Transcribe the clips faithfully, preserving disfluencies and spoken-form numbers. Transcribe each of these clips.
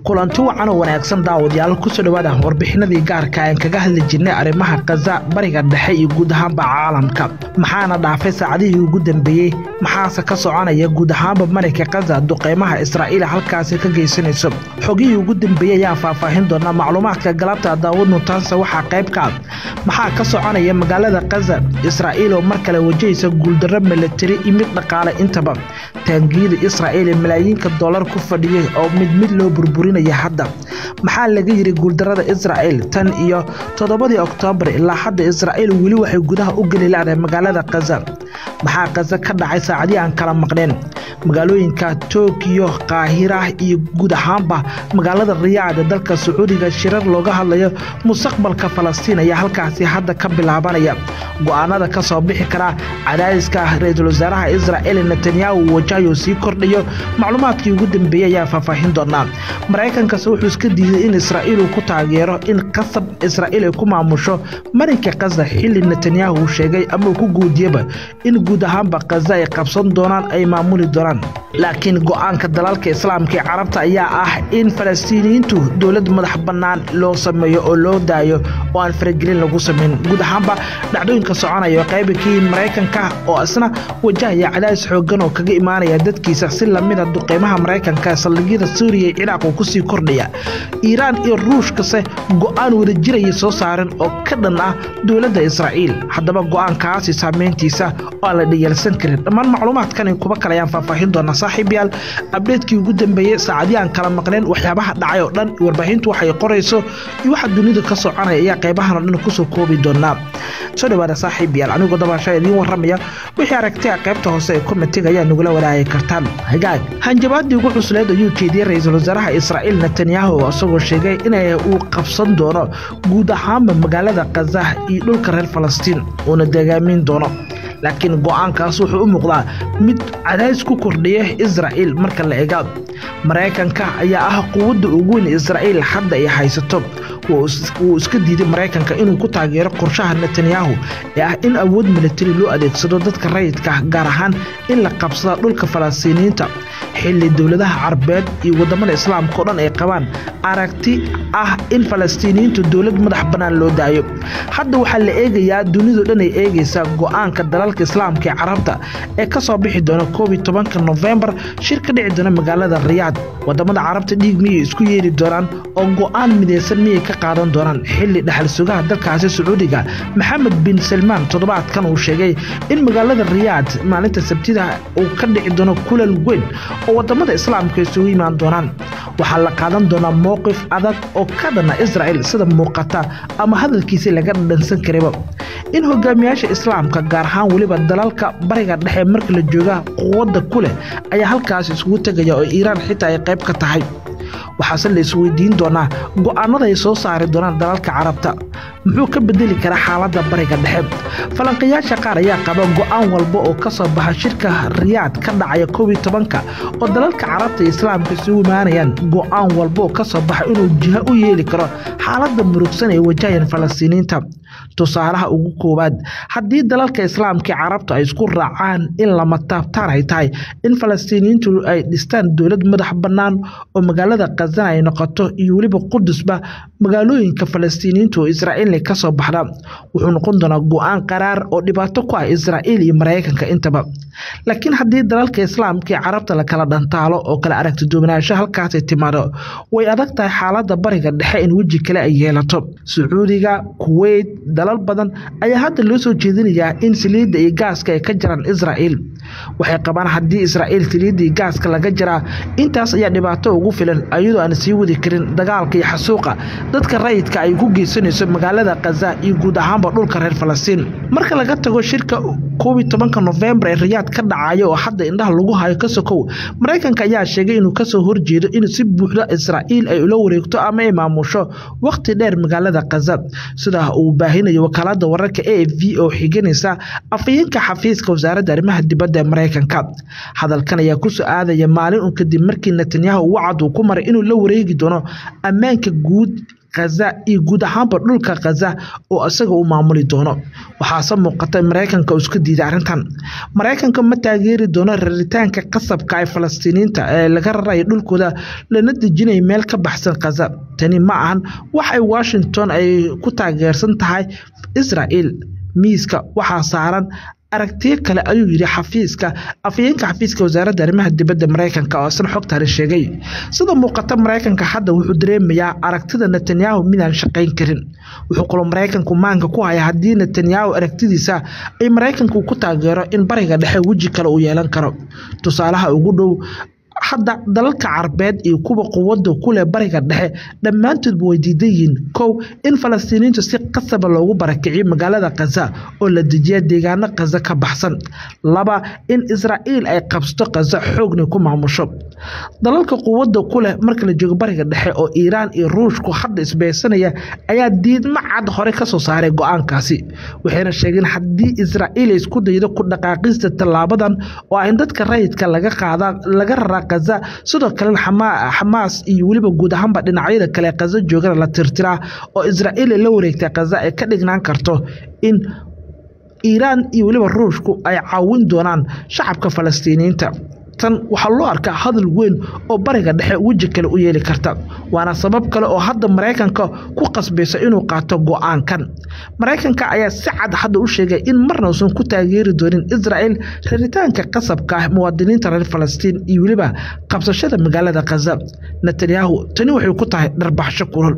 kulanti wacan oo wanaagsan daawadayaal ku soo dhawaada warbixinadii gaarka ah ee kaga hadli jirnay arrimaha Gaza bariga dhexe iyo guud ahaan caalamka maxaana dhaafay saacadihii ugu dambeeyay maxaase ka soconaya guud ahaan maraykanka Gaza duqeymaha Israa'iil halkaas ka geysanayso xogii ugu dambeeyay ayaa faahfaahin doona macluumaadka galabta Daawud Nutaansa waxa qayb ka maxaa ka soconaya magaalada Gaza Israa'iil oo mar kale wajahaysa guuldarro military imid dhaqaale intaba taangiyada Israa'iil malaayiinka dollar ku fadhiyay oo mid mid loo burburinaya hadda maxaa laga yiri guuldarrada Israa'iil tan iyo toddobadii Oktoobar ilaa hadda Israa'iil wali waxay gudaha u gali lahayd magaalada Gaza maxaa Gaza ka dhacay saacadii aan kala maqneen magaalooyinka Tokyo Qaahira iyo guud ahaanba magaalada Riyadh dalka Sacuudiga shirar looga hadlayo mustaqbalka Falastiin ayaa halkaas hadda ka bilaabanaya go'aanada ka soo bixi kara cadaadiska ra'iisul wasaaraha Israa'iil Netanyahu wajayo si kordhiyo macluumaadkii ugu dambeeyay ayaa faahfaahin doona Mareykanka wuxuu iska diiday in Israa'iil ku taageero in qasab Israa'iil ku maamusho marinka Gaza xilli Netanyahu sheegay ama ku guudiyaba in guud ahaanba Gaza ay qabsan doonaan ay maamuli doonaan laakiin go'aanka dalalka Islaamka ee Carabta ayaa ah in Falastiiniyiintu dawlad madax bannaan loo sameeyo oo loo daayo oo aan faragelin lagu sameyn guud ahaanba dhacdooyinka soconaya qaybkii Mareykanka oo asna wajahaya cadaadis xooggan oo kaga imaanaya dadkiisa si lamid ah duqeymaha Mareykanka saldhigyada Suuriya iyo Ciraaq oo ku sii kordhaya Iiraan iyo Ruushka se go'aan wada jiray soo saaran oo ka dhan ah dawladda Israa'iil haddaba go'aankaasi saameyntiisa oo la dhiyalsan karin dhammaan macluumaadkan kuba kale ayaan faahfaahin doona saaxiibayaal update-kii ugu dambeeyay saacadii aan kala maqneen waxyaabaha dhacay oo dhan warbaahintu waxay qorayso iyo waxa dunida ka soconaya ayaa qaybahan oo dhan ku soo koobi doona soo dhawaada saaxiibayaal anigoo dabashay idin waramaya wixii aragtay qaybta hoose ee comment-ga ayaa nagula wadaagi kartaan hagaag hanjabaadii ugu cusleed oo U K D ra'iisul wasaaraha Israa'iil Netanyahu asagoo sheegay in uu qabsan doono guud ahaan magaalada Gaza iyo dhulka reer Falastiin oo dagaamin doono laakiin go'aankaas wuxuu u muuqdaa mid cadays ku kordhiya Israa'iil marka la eego Mareykanka ayaa ah quwadda ugu weyn Israa'iil hadda ay haysato wuu iska diiday Mareykanka inuu ku taageero qorshaha Netanyahu ee ah in awood military loo adeegsado dadka rayidka gaar ahaan in la qabsado dhulka Falastiiniyiinta xilli dawladaha Carbeed iyo wadamada Islaamka oo dhan ay qabaan aragti ah in Falastiiniyiintu dawlad madax bannaan loo daayo hadda waxa la eegayaa dunidu dhan ay eegaysaa go'aanka dalalka Islaamka ee Carabta ee ka soo bixi doona koob iyo tobanka November shir ka dhici doona magaalada Riyadh wadamada Carabta dhiig miyay isku yeeri doonaan oo go'aan mideysan miyay ka qaadan doonaan xilli dhaxal sugaha dalkaasi Sacuudiga Mohammed bin Salman toddobaadkan uu sheegay in magaalada Riyadh maalinta Sabtida uu ka dhici doono kulan weyn oo wadamada Islaamka isugu imaan doonaan waxa la qaadan doonaa mowqif adag oo ka dhana Israa'iil sida muuqata ama hadalkiisa laga dhansan karayba in hogaamiyaasha Islaamka gaar ahaan waliba dalalka bariga dhexe marka la jooga quwadda kule ayaa halkaas isugu tagaya oo Iiraan xitaa ay qayb ka tahay waxaase la isweydiin doonaa go'aanada ay soo saari doonaan dalalka Carabta muxuu ka bedeli karaa xaaladda bariga dhexe falanqayaasha qaar ayaa qaba go'aan walba oo ka soo baxa shirka Riyadh ka dhacaya koob iyo tobanka oo dalalka Carabta iyo Islaamka isugu imaanayaan go'aan walba oo ka soo baxa inuu jiha u yeeli karo xaaladda murugsan ee wajahayaan Falastiiniyiinta tusaalaha ugu koowaad haddii dalalka Islaamka ee Carabta ay isku raacaan in lama taabtaan ay tahay in Falastiiniyiintu ay dhistaan dawlad madax bannaan oo magaalada Gaza ay noqoto iyo waliba Qudusba magaalooyinka Falastiiniyiintu oo Israa'iil ka soo baxda wuxuu noqon doonaa go'aan qaraar oo dhibaato ku ah Israa'iil iyo Mareykanka intaba laakiin haddii dalalka Islaamka ee Carabta la kala dhantaalo oo kala aragti duwanaansho halkaas ay timaado way adag tahay xaaladda bariga dhexe in waji kale ay yeelato Sacuudiga Kuwait dalal badan ayaa hadda loo soo jeedinayaa in saliidda iyo gaaska ay ka jiraan Israa'iil waxay qabaan haddii Israa'iil saliidda iyo gaaska laga jaraa intaas ayaa dhibaato ugu filan ayadoo aan sii wadi karin dagaalka iyo xasuuqa dadka rayidka ay ku geysanayso magaalada Gaza iyo guud ahaanba dhulka reer Falastiin marka laga tago shirka koob iyo tobanka November ee Riyadh ka dhacayo oo hadda indhaha lagu hayo ka sokow Mareykanka ayaa sheegay inuu ka soo horjeedo in si buuxda Israa'iil ay ula wareegto ama ay maamusho waqti dheer magaalada Gaza sida uu baahinayo wakaalada wararka A F P oo xiganaysa afayeenka xafiiska wasaaradda arrimaha dibadda ee Mareykanka hadalkan ayaa ku soo aadaya maalin uu kadib markii Netanyahu wacad uu ku maray inuu la wareegi doono ammaanka guud Gaza iyo guud ahaanba dhulka Gaza oo asaga uu maamuli doono waxaase muuqata Mareykanka uu isku diiday arrintan Mareykanka ma taageeri doono raritaanka qasabka ay Falastiiniinta ee laga raray dhulkooda lana dejinay meel ka baxsan Gaza tani ma ahan wax ay Washington ay ku taageersan tahay Israel miiska waxa saaran aragtiyo kale ayuu yiri xafiiska afyeenka xafiiska wasaaradda arrimaha dibadda Mareykanka oo san xogtaari sheegay sida muuqata Mareykanka hadda wuxuu dareemayaa aragtida Netanyahu midaan shaqayn karin wuxuu kaloo Mareykanku maanka ku haya hadii Netanyahu aragtidiisa ay Mareykanku ku taageero in bariga dhexe waji kale uu yeelan karo tusaalaha ugu dhow hadda dalalka Carbeed iyo kuwa quwadda ku leh bariga dhexe dhamaantood way diidayeen kow in Falastiiniintu si qasab loogu barakiciyo magaalada Gaza oo la dejiyo deegaano Gaza ka baxsan laba in Israel ay qabsato Gaza xoogna ku maamusho dalalka quwadda ku leh marka la joogo bariga dhexe oo Iiraan iyo Ruushku hadda isbeysanaya ayaa diidmo cad hore ka soo saaray go'aankaasi waxayna sheegeen hadii Israel ay isku daydo ku dhaqaaqista talaabadan oo ay dadka rayidka laga qaada laga raraa Gaza sidoo kale Hamas iyo waliba guud ahaanba dhinacyada kale Gaza joogana la tirtiraa oo Israel la wareegtay Gaza ay ka dhignaan karto in Iiraan iyo waliba Ruushku ay caawin doonaan shacabka Falastiiniinta tan waxa loo arkaa hadal weyn oo bariga dhexe waji kale u yeeli karta waana sabab kale oo hadda Mareykanka ku qasbaysa inuu qaato go'aankan Mareykanka ayaa si cad hadda u sheegay in marna uusan ku taageeri doonin Israel raritaanka qasabka ah muwaadiniinta reer Falastiin iyo waliba qabsashada magaalada Gaza Netanyahu tani waxay ku tahay darbaxsho kulul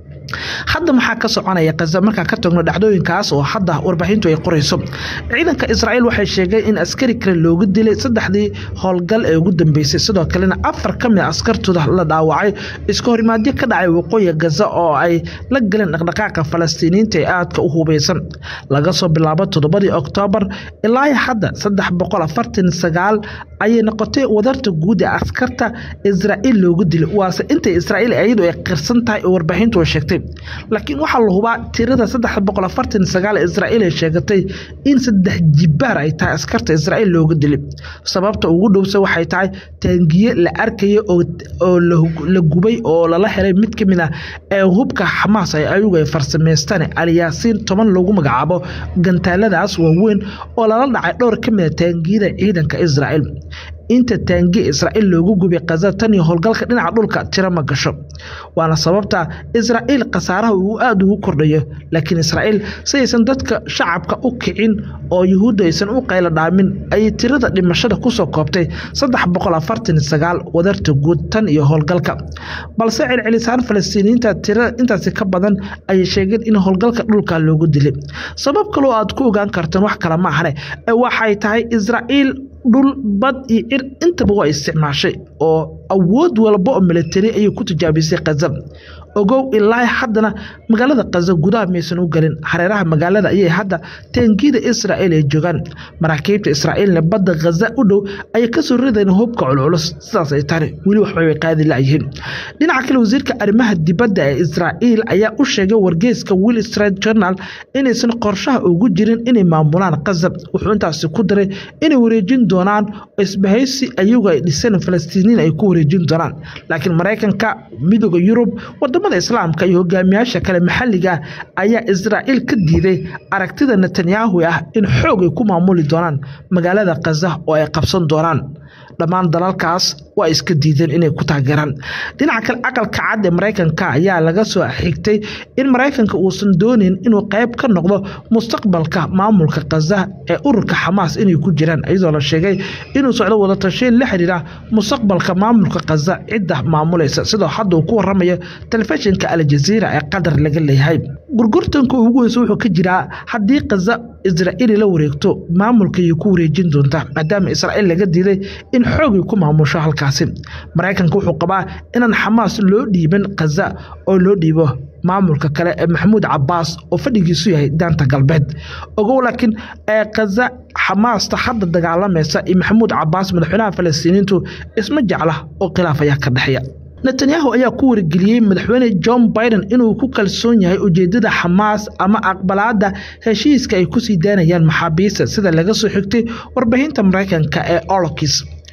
hadda maxaa ka soconaya Gaza marka ka tagno dhacdooyinkaas oo hadda warbaahintu ay qorayso ciidanka Israel waxay sheegay in askari kale loogu dilay saddexdii howlgal ee ugu dambeysay sidoo kalena afar ka mid askartooda la dhaawacay iska horimaadyo ka dhacay waqooyiga Gaza oo ay la galeen dhaqdhaqaaqa Falastiiniinta ee aadka u hubeysan laga soo bilaabo toddobadii Oktoobar ilaa hadda saddex boqol afartan iyo sagaal ayay noqotay wadarta guud ee askarta Israel loogu dilay waase inta Israel ayadu ay qirsan tahay warbaahintu way sheegtay laakiin waxa la hubaa tirada saddex boqol afartan iyo sagaal Israel ay sheegatay in saddex jibaar ay tahay askarta Israel loogu dilay sababta ugu dhowsa waxay tahay taangiye la arkayo oo la gubay oo la helay mid kamid ah ee hubka Hamas ay ayagu ay farsameystaan Al-Yaasiin toban lagu magacaabo gantaaladaas waaweyn oo la dhacay dhowr kamid ah taangiyada ciidanka Israel inta taangi Israel loogu gubay Gaza tan iyo howlgalka dhinaca dhulka tira ma gasho waana sababta Israel qasaaraha uu aad ugu kordhayo laakiin Israel saysan dadka shacabka u kicin oo Yahuud aysan u qaylo dhaamin ay tirada dhimashada ku soo koobtay saddex boqol afartan iyo sagaal wadarta guud tan iyo howlgalka balse cilcilisaan Falastiiniinta tira intaas ka badan ay sheegeen in howlgalka dhulka loogu dilay sabab kale oo aad ku ogaan kartaan wax kala ma ahane waxay tahay Israel dhul bad iyo cir intaba waa isticmaashay oo awood walba oo military ay ku tijaabisay Gaza ogow ilaa haddana magaalada Gaza gudaha meesan u galin hareeraha magaalada ayay hadda taangida Israel ay joogan maraakiibta Israel badda Gaza u dhow ay ka soo rideen hubka culculus sidaas ay tahay wali wax way qaadi laayihiin dhinaca kale wasiirka arrimaha dibadda ee Israel ayaa u sheegay wargeyska Wall Street Journal inaysan qorshaha ugu jirin inay maamulaan Gaza wuxuu intaas ku daray inay wareejin doonaan isbahaysi ayagu ay dhiseen Falastiiniin ay ku wareejin doonaan laakiin Mareykanka midowga Yurub wadamada Islaamka iyo hogaamiyaasha kale maxalliga ayaa Israel ka diiday aragtida Netanyahu ah in xoog ay ku maamuli doonaan magaalada Gaza oo ay qabsan doonaan dhamaan dalalkaas waa iska diideen inay ku taageeraan dhinaca kale aqalka cad ee Mareykanka ayaa laga soo xigtay in Mareykanka uusan doonin inuu qayb ka noqdo mustaqbalka maamulka Gaza ee ururka Hamas inay ku jiraan iyadoo la sheegay inuu socdo wada tashiin la xiriira mustaqbalka maamulka Gaza cidda maamulaysa sidoo hadda uu ku waramayo telefishinka Al Jazeera ee Qatar laga leeyahay gurgurtanku ugu weyn wuxuu ka jiraa hadii Gaza Israel la wareegto maamulka ay ku wareejin doonta maadaama Israel laga diiday in xoog ku maamusho halkaasi Mareykanka wuxuu qabaa inaan Hamas loo dhiiban Gaza oo loo dhiibo maamulka kale ee Mahmoud Abbas oo fadhigiisu yahay daanta galbeed ogow laakiin ee Gaza Hamas ta hadda dagaalamaysa in Mahmoud Abbas madaxweynaha Falastiiniintu isma jecla oo khilaaf ayaa ka dhaxaya Netanyahu ayaa ku wargeliyay madaxweyne John Biden inuu ku kalsoon yahay ujeedada Hamas ama aqbalaada heshiiska ay ku sii daanayaan maxaabiista sida laga soo xigtay warbaahinta Mareykanka ee Olokis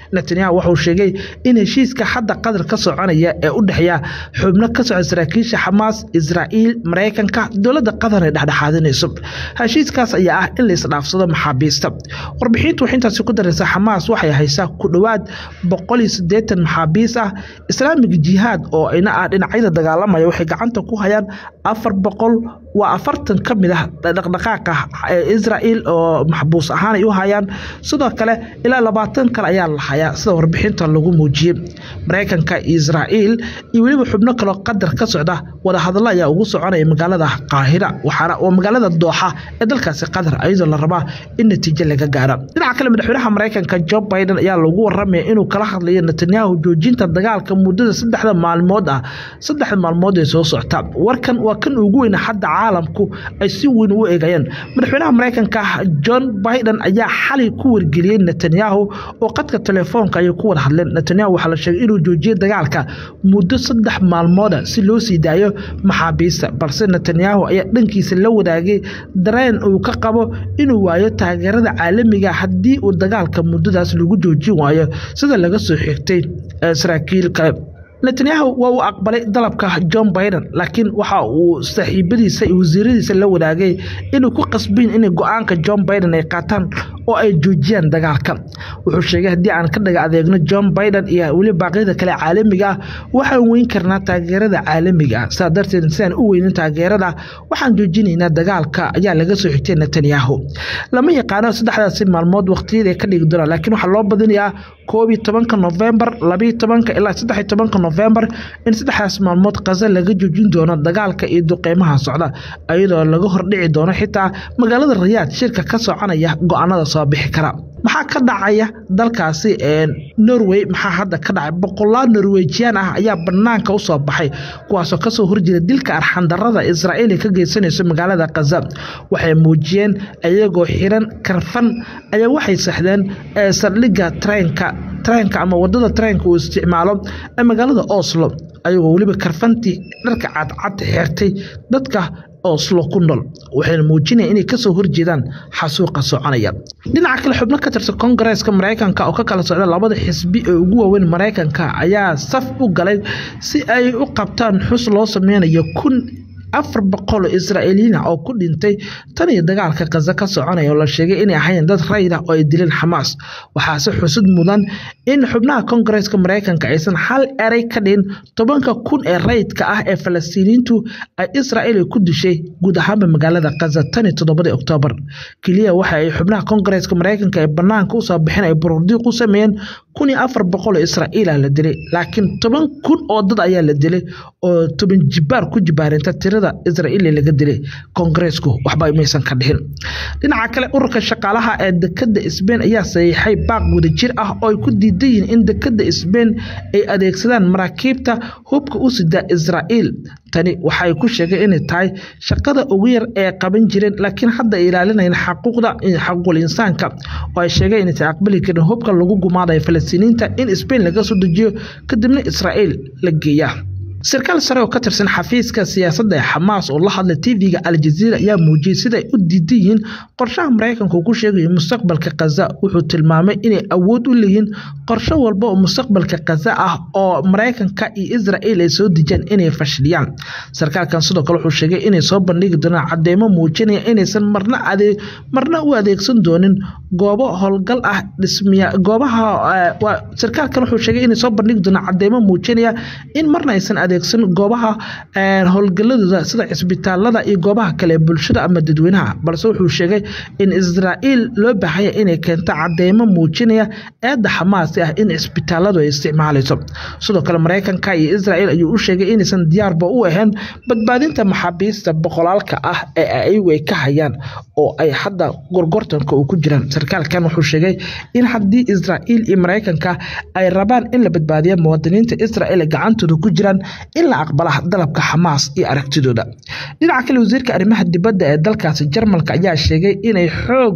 Netanyahu wuxuu sheegay in heshiiska hadda qadar ka soconaya ee u dhaxeeya xubno ka socda saraakiisha Hamas, Israa'iil, Mareykanka, dowladda Qatar ay dhexdhexaadinayso. Heshiiskaas ayaa ah in la isdhaafsado maxaabiista. Warbixintu waxay intaas ku daraysaa Hamas waxay haysaa ku dhawaad boqol iyo siddeetan maxaabiis ah. Islaamic Jihad oo ayna ah dhinacyada dagaalamaya waxay gacanta ku hayaan afar boqol waa afartan ka mid ah dhaqdhaqaaqa Israa'iil oo maxbuus ahaan ay u hayaan. Sidoo kale ilaa labaatan kale ayaa la hayaa sida warbixinta lagu muujiyay. Mareykanka, Israa'iil iyo waliba xubno kale oo qadar ka socda wada hadallo ayaa ugu soconaya magaalada Qaahira waxaana oo magaalada Dooxa ee dalkaasi Qatar ayadoo la rabaa in natiijo laga gaaro. Dhinaca kale madaxweynaha Mareykanka Joe Biden ayaa lagu waramay inuu kala hadlayo Netanyahu joojinta dagaalka muddada saddexda maalmood ah saddex maalmood ee soo socota. Warkan waa kan ugu weyn hadda caalamku ay si weyn u eegayaan. Madaxweynaha Mareykanka John Biden ayaa xalay ku wargeliyay Netanyahu oo qadka telefoonka ay ku wada hadleen. Netanyahu waxa la sheegay inuu joojiyo dagaalka muddo saddex maalmood si loo sii daayo maxaabiista, balse Netanyahu ayaa dhankiisa la wadaagay dareen uu ka qabo inuu waayo taageerada caalamiga haddii uu dagaalka muddadaas lagu joojin waayo sida laga soo xigtay saraakiil kale. Netanyahu waa uu aqbalay dalabka John Biden laakiin waxa uu saaxiibadiisa iyo wasiiradiisa la wadaagay inuu ku qasbin in go'aanka John Biden ay qaataan oo ay joojiyaan dagaalka. Wuxuu sheegay haddii aan ka dhaga adeegno John Biden iyo wali baaqyada kale caalamiga waxaan weyn karnaa taageerada caalamiga sidaa darteed insan u weynin taageerada waxaan joojinaynaa dagaalka ayaa laga soo xigtay Netanyahu. Lama yaqaano saddexdaas maalmood waqtiyada ka dhigi doona laakiin waxa loo badinayaa koob iyo tobanka November laba iyo tobanka ilaa saddex iyo tobanka November in saddexdaas maalmood Gaza laga joojin doono dagaalka iyo duqeymaha socda ayadoo laga hordhici doono xitaa magaalada Riyadh shirka ka soconaya go'aanada soo bixi kara. maxaa ka dhacaya dalkaasi ee Norway maxaa hadda ka dhacay boqolaal Norwegian ah ayaa banaanka u soo baxay kuwaas oo ka soo horjeeda dilka arxan darrada Israa'iil ka geysanayso magaalada Gaza waxay muujiyeen ayagoo xiran karfan ayaa waxay saxdeen saldhigga treenka treenka ama wadada treenka uu isticmaalo ee magaalada Oslo ayagoo waliba karfanti dharka cad cad xirtay dadka Oslo ku nool waxay muujinayaan inay ka soo horjeedaan xasuuqa soconaya. Dhinaca kale xubno ka tirsan Congress-ka Mareykanka oo ka kala socda labada xisbi ee ugu waaweyn Mareykanka ayaa saf u galay si ay u qabtaan xus loo sameeyo kun afar boqol Israa'iiliyiin oo ku dhintay tan iyo dagaalka Gaza ka soconaya oo la sheegay inay ahaayeen dad rayid ah oo ay dileen Hamas. Waxaa si xusud mudan in xubnaha Congress-ka Mareykanka aysan hal eray ka dhin tobanka kun ee rayidka ah ee Falastiiniintu ay Israa'iil ku dishay guud ahaan magaalada Gaza tan iyo toddobadii Oktoobar. Kaliya waxa ay xubnaha Congress-ka Mareykanka ee banaanka u soo bixin ay buruurdiiq u sameeyeen kun iyo afar boqol Israa'iil la dilay laakiin toban kun oo dad ayaa la dilay oo toban jibaar ku jibaarinta tirada Israa'iil laga dilay. Congress-ku waxba aysan ka dhixin. Dhinaca kale ururka shaqaalaha ee dekada Spain ayaa saxiixay baaq wadajir ah oo ay ku diidayeen in dekada Spain ay adeegsadaan maraakiibta hubka u sida Israa'iil. tani waxay ku sheegay in tahay shaqada ugu yar ee qaban jireen laakiin hadda ay ilaalinayaan xuquuqda xuquuqul insaanka oo ay sheegay in ay aqbali karin hubka lagu gumaadayo Falastiiniinta in Spain laga soo dejiyo kadibna Israa'iil la geeyo. sarkaal sare oo ka tirsan xafiiska siyaasadda ee Hamas oo la hadlay T V-ga Al Jazeera ayaa muujiyay sida ay u diidayeen qorshaha Mareykanka ku sheegay mustaqbalka Gaza. Wuxuu tilmaamay inay awood u leeyihiin qorshe walba oo mustaqbalka Gaza ah oo Mareykanka iyo Israa'iil ay soo dejiyaan inay fashiliyaan. sarkaalkan sidoo kale wuxuu sheegay inay soo bandhigi doonaan cadeymo muujinaya inaysan marna adeeg marna u adeegsan doonin goobo howlgal ah dhismiya goobaha waa sarkaalkan wuxuu sheegay inay soo bandhigi doonaan cadeymo muujinaya in marna aysan adeegsan goobaha howlgaladooda sida isbitaalada iyo goobaha kale bulshada ama dadweynaha balse wuxuu sheegay in Israa'iil loo baahay inay keento cadeymo muujinaya eedda Hamas ah in isbitaaladu ay isticmaalayso. sidoo kale Mareykanka iyo Israa'iil ayuu u sheegay inaysan diyaarba u ahayn badbaadinta maxaabiista boqolaalka ah ee ay way ka hayaan oo ay hadda gorgortanka ku jiraan. sarkaalkan wuxuu sheegay in haddii Israa'iil iyo Mareykanka ay rabaan in la badbaadiyo muwaadiniinta Israa'iil gacantooda ku jiraan in la aqbala dalabka Hamas iyo aragtidooda. dhinaca kale wasiirka arrimaha dibadda ee dalkaasi Jarmalka ayaa sheegay inay xoog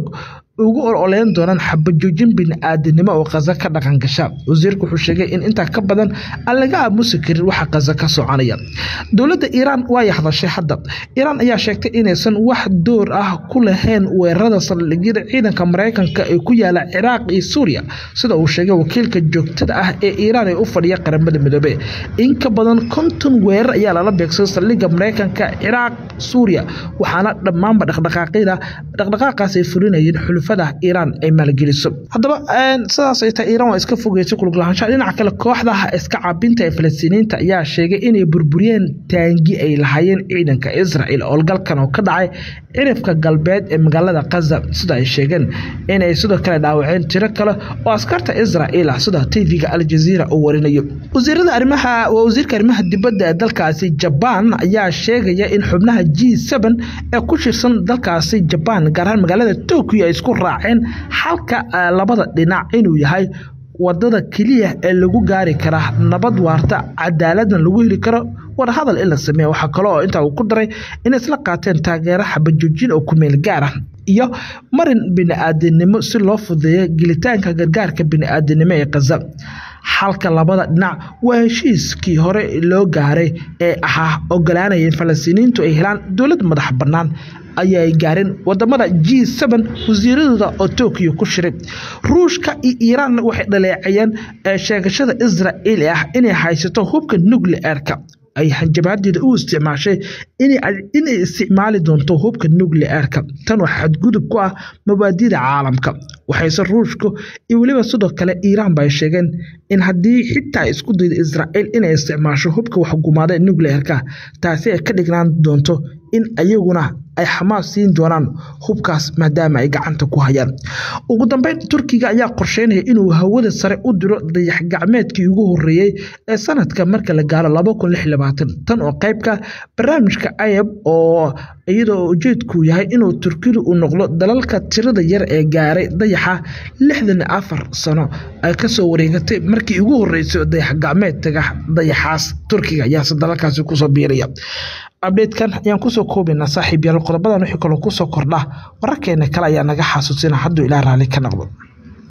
ugu ololeyn doonaan xabajoojin bini'aadanimo oo Gaza ka dhaqan gasha. Wasiirku wuxuu sheegay in inta ka badan aan laga aamusi karin waxa Gaza ka soconaya. Dowladda Iiraan waa hadashay hadda. Iiraan ayaa sheegtay inaysan wax door ah ku lahayn weerarada saldhigyada ciidanka Mareykanka ee ku yaala Ciraaq iyo Suuriya, sida uu sheegay wakiilka joogtada ah ee Iiraan ee u fadhiya qaramada midoobay. In ka badan konton weerar ayaa lala beegsaday saldhigga Mareykanka Ciraaq Suuriya, waxaana dhammaanba dhaqdhaqaaqyada dhaqdhaqaaqaas ay fulinayeen xulufada Iiraan ay maalgeliso. Haddaba sidaas ay tahay Iiraan waa iska fogeysay kulug lahaanshaha. Dhinaca kale kooxda iska caabinta ee Falastiiniinta ayaa sheegay inay burburiyeen taangi ay lahaayeen ciidanka Israa'iil oo galkan oo ka dhacay cirifka galbeed ee magaalada Gaza, sida ay sheegeen inay sidoo kale dhaawaceen tiro kale oo askarta Israa'iil ah, sida T V-ga Al Jazeera oo warinayo. wasiirada arrimaha waa wasiirka arrimaha dibadda ee dalkaasi Japan ayaa sheegaya in xubnaha G seven ee ku shirsan dalkaasi Japan gaar ahaan magaalada Tokyo ay isku raaceen halka labada dhinac inuu yahay wadada kaliya ee lagu gaari kara nabad waarta, cadaaladna lagu heli karo wada hadal in la sameeyo. Waxa kale oo inta uu ku daray in isla qaateen taageero xabajoojin oo ku meel gaar ah iyo marin bini'aadanimo si loo fududeeyo gelitaanka gargaarka bini'aadanimo ee Gaza. Halka labada dhinac waa heshiiskii hore loo gaaray ee ahaa ogolaanaya in Falastiiniintu ay helaan dowlad madax bannaan ayay gaareen wadamada G seven wasiiradooda oo Tokyo ku shiray. Ruushka iyo Iiraan waxay dhaleecayeen sheegashada Israa'iil ah inay haysato hubka nuclear-ka ay hanjabaadida u isticmaashay inay inay isticmaali doonto hubka nuclear-ka. Tan waxa xadgudub ku ah mabaadi'da caalamka. Waxayse Ruushku iyo waliba sidoo kale Iiraan bay sheegeen in haddii xitaa isku daydo Israa'iil inay isticmaasho hubka wax gumaada nuclear-ka, taasi ay ka dhignaan doonto in ayaguna ay Xamaas siin doonaan hubkaas maadaama ay gacanta ku hayaan. Ugu dambeyn Turkiga ayaa qorsheynaya inuu hawada sare u diro dayax gacmeedkii ugu horeeyay ee sanadka marka la gaaro laba kun lix iyo labaatan, tan oo qaybka barnaamijka Ayab oo iyadoo ujeedku yahay inuu Turkigu u noqdo dalalka tirada yar ee gaaray dayaxa lixdan iyo afar sano ay ka soo wareegatay markii ugu horeysay dayax gacmeedka dayaxaas. Turkiga ayaa sadalkaasi ku soo biiraya. update-kan ayaan ku soo koobina saaxiib yaal qodobadan wixii kale ku soo kordha wararkeena kale ayaa naga xasuusina hadduu ilaa raali ka noqdo.